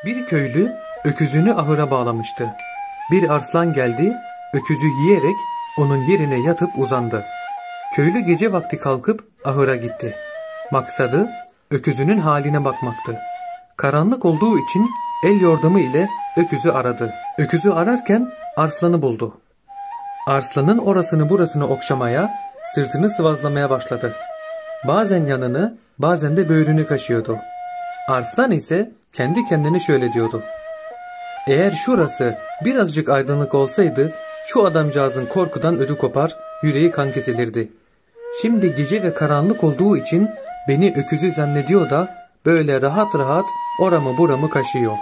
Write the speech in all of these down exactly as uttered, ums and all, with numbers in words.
Bir köylü öküzünü ahıra bağlamıştı. Bir arslan geldi, öküzü yiyerek onun yerine yatıp uzandı. Köylü gece vakti kalkıp ahıra gitti. Maksadı öküzünün haline bakmaktı. Karanlık olduğu için el yordamı ile öküzü aradı. Öküzü ararken arslanı buldu. Arslanın orasını burasını okşamaya, sırtını sıvazlamaya başladı. Bazen yanını, bazen de böğrünü kaşıyordu. Arslan ise kendi kendine şöyle diyordu: "Eğer şurası birazcık aydınlık olsaydı, şu adamcağızın korkudan ödü kopar, yüreği kan kesilirdi. Şimdi gece ve karanlık olduğu için beni öküzü zannediyor da böyle rahat rahat oramı buramı kaşıyor."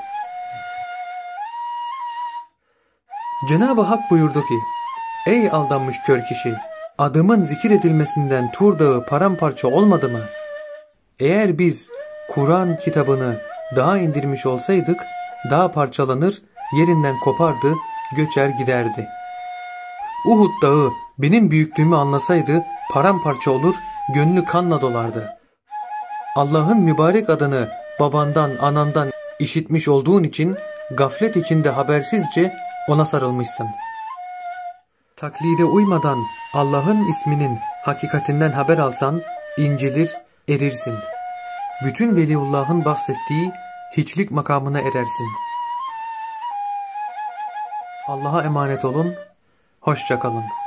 Cenab-ı Hak buyurdu ki: "Ey aldanmış kör kişi! Adımın zikir edilmesinden Tur Dağı paramparça olmadı mı? Eğer biz Kur'an kitabını dağa indirmiş olsaydık, dağ parçalanır, yerinden kopardı, göçer giderdi. Uhud dağı benim büyüklüğümü anlasaydı paramparça olur, gönlü kanla dolardı. Allah'ın mübarek adını babandan, anandan işitmiş olduğun için gaflet içinde habersizce ona sarılmışsın. Taklide uymadan Allah'ın isminin hakikatinden haber alsan incilir, erirsin. Bütün Veliullah'ın bahsettiği hiçlik makamına erersin. Allah'a emanet olun, hoşça kalın."